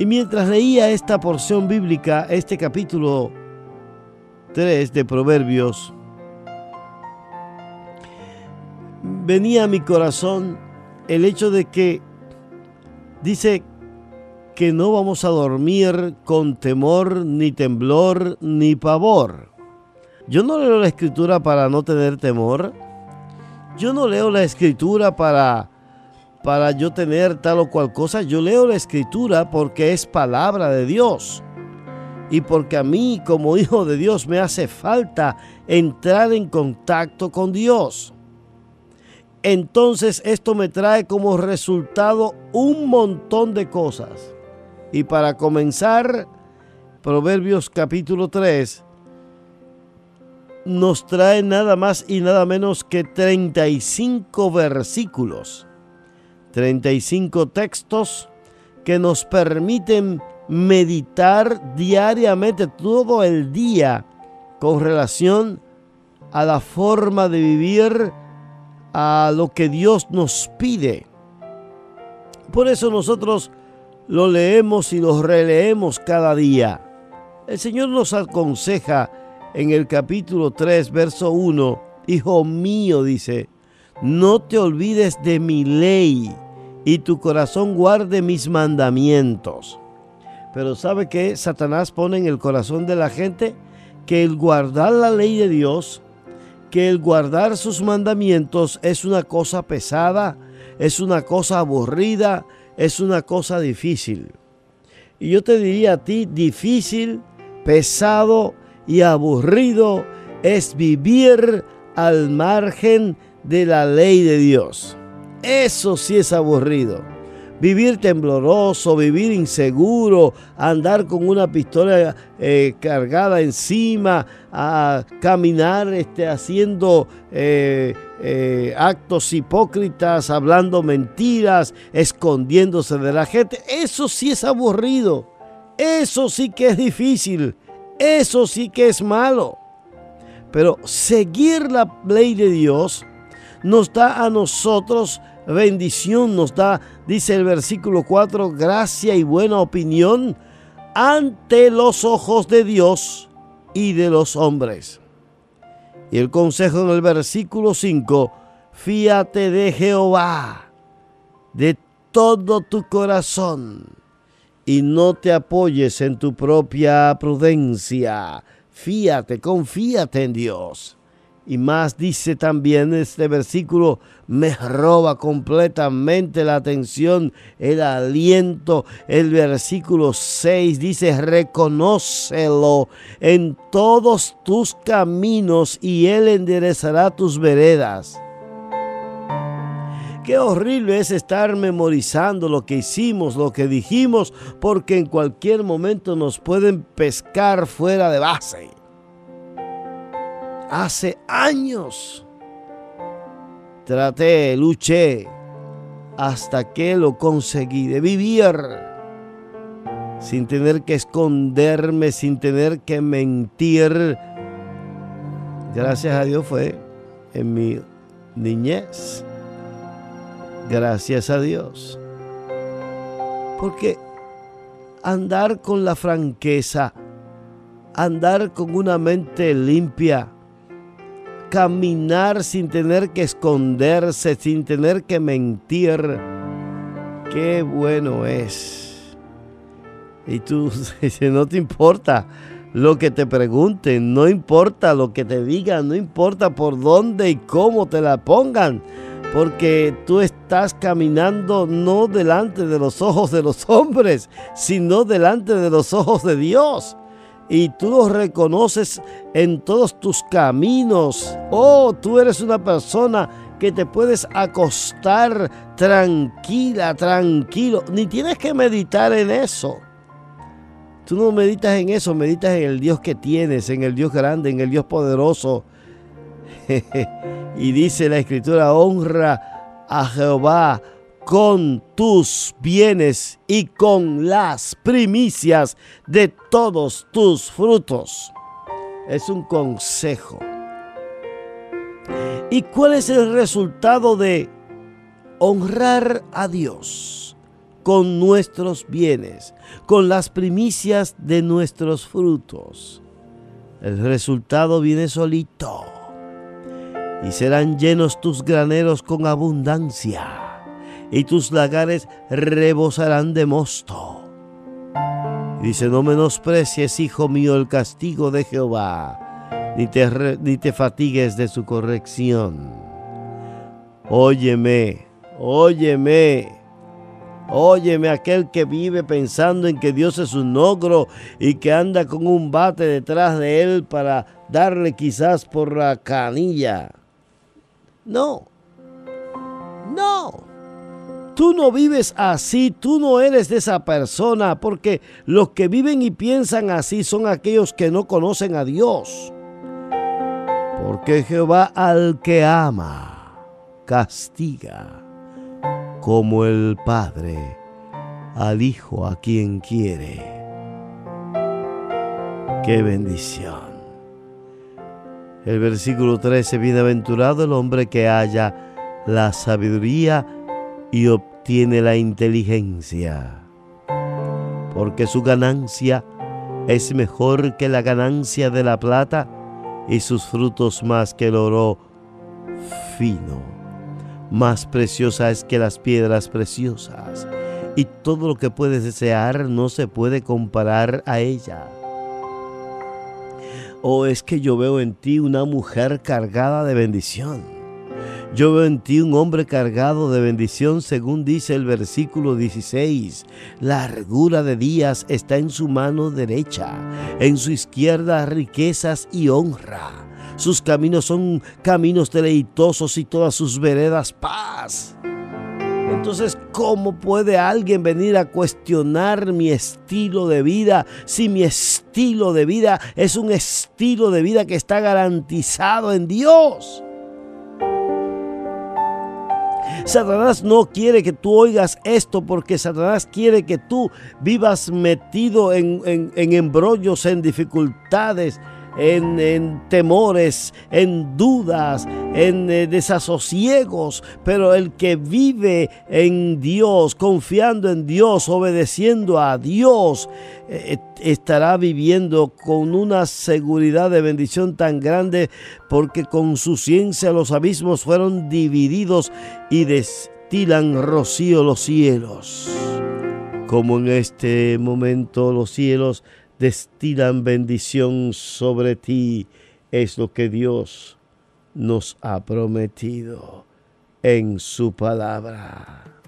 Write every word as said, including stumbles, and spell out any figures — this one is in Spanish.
Y mientras leía esta porción bíblica, este capítulo tres de Proverbios, venía a mi corazón el hecho de que dice que no vamos a dormir con temor, ni temblor, ni pavor. Yo no leo la escritura para no tener temor. Yo no leo la escritura para, para yo tener tal o cual cosa. Yo leo la escritura porque es palabra de Dios. Y porque a mí, como hijo de Dios, me hace falta entrar en contacto con Dios. Entonces esto me trae como resultado un montón de cosas. Y para comenzar, Proverbios capítulo tres nos trae nada más y nada menos que treinta y cinco versículos, treinta y cinco textos que nos permiten meditar diariamente todo el día con relación a la forma de vivir, a lo que Dios nos pide. Por eso nosotros lo leemos y lo releemos cada día. El Señor nos aconseja en el capítulo tres, verso uno, Hijo mío, dice, no te olvides de mi ley y tu corazón guarde mis mandamientos. Pero ¿sabe qué? Satanás pone en el corazón de la gente que el guardar la ley de Dios, que el guardar sus mandamientos es una cosa pesada, es una cosa aburrida, es una cosa difícil. Y yo te diría a ti, difícil, pesado y aburrido es vivir al margen de la ley de Dios. Eso sí es aburrido. Vivir tembloroso, vivir inseguro, andar con una pistola eh, cargada encima, a caminar este, haciendo eh, eh, actos hipócritas, hablando mentiras, escondiéndose de la gente. Eso sí es aburrido. Eso sí que es difícil. Eso sí que es malo. Pero seguir la ley de Dios nos da a nosotros bendición, nos da, dice el versículo cuatro, gracia y buena opinión ante los ojos de Dios y de los hombres. Y el consejo en el versículo cinco, fíate de Jehová de todo tu corazón y no te apoyes en tu propia prudencia. Fíate, confíate en Dios. Y más dice también este versículo, me roba completamente la atención, el aliento. El versículo seis dice, reconócelo en todos tus caminos y Él enderezará tus veredas. Qué horrible es estar memorizando lo que hicimos, lo que dijimos, porque en cualquier momento nos pueden pescar fuera de base. Hace años traté, luché, hasta que lo conseguí, de vivir sin tener que esconderme, sin tener que mentir. Gracias a Dios fue en mi niñez. Gracias a Dios. Porque andar con la franqueza, andar con una mente limpia, caminar sin tener que esconderse, sin tener que mentir, qué bueno es. Y tú, no te importa lo que te pregunten, no importa lo que te digan, no importa por dónde y cómo te la pongan, porque tú estás caminando no delante de los ojos de los hombres, sino delante de los ojos de Dios. Y tú lo reconoces en todos tus caminos. Oh, tú eres una persona que te puedes acostar tranquila, tranquilo. Ni tienes que meditar en eso. Tú no meditas en eso, meditas en el Dios que tienes, en el Dios grande, en el Dios poderoso. Y dice la Escritura, honra a Jehová con tus bienes y con las primicias de todos tus frutos. Es un consejo. ¿Y cuál es el resultado de honrar a Dios con nuestros bienes, con las primicias de nuestros frutos. El resultado viene solito. Y serán llenos tus graneros con abundancia, y tus lagares rebosarán de mosto. Dice, no menosprecies, hijo mío, el castigo de Jehová, ni te, ni te fatigues de su corrección. Óyeme, óyeme, óyeme, aquel que vive pensando en que Dios es un ogro y que anda con un bate detrás de él para darle quizás por la canilla. No, no, tú no vives así, tú no eres de esa persona, porque los que viven y piensan así son aquellos que no conocen a Dios. Porque Jehová al que ama, castiga, como el Padre al Hijo a quien quiere. ¡Qué bendición! El versículo trece, bienaventurado el hombre que halla la sabiduría y obtiene la inteligencia, porque su ganancia es mejor que la ganancia de la plata y sus frutos más que el oro fino. Más preciosa es que las piedras preciosas, y todo lo que puedes desear no se puede comparar a ella. Oh, es que yo veo en ti una mujer cargada de bendición. Yo veo en ti un hombre cargado de bendición, según dice el versículo dieciséis. Largura de días está en su mano derecha, en su izquierda riquezas y honra. Sus caminos son caminos deleitosos y todas sus veredas paz. Entonces, ¿cómo puede alguien venir a cuestionar mi estilo de vida si mi estilo de vida es un estilo de vida que está garantizado en Dios? Satanás no quiere que tú oigas esto, porque Satanás quiere que tú vivas metido en, en, en embrollos, en dificultades, En, en temores, en dudas, en eh, desasosiegos. Pero el que vive en Dios, confiando en Dios, obedeciendo a Dios, eh, estará viviendo con una seguridad de bendición tan grande, porque con su ciencia los abismos fueron divididos y destilan rocío los cielos. Como en este momento los cielos destilan bendición sobre ti, es lo que Dios nos ha prometido en su palabra.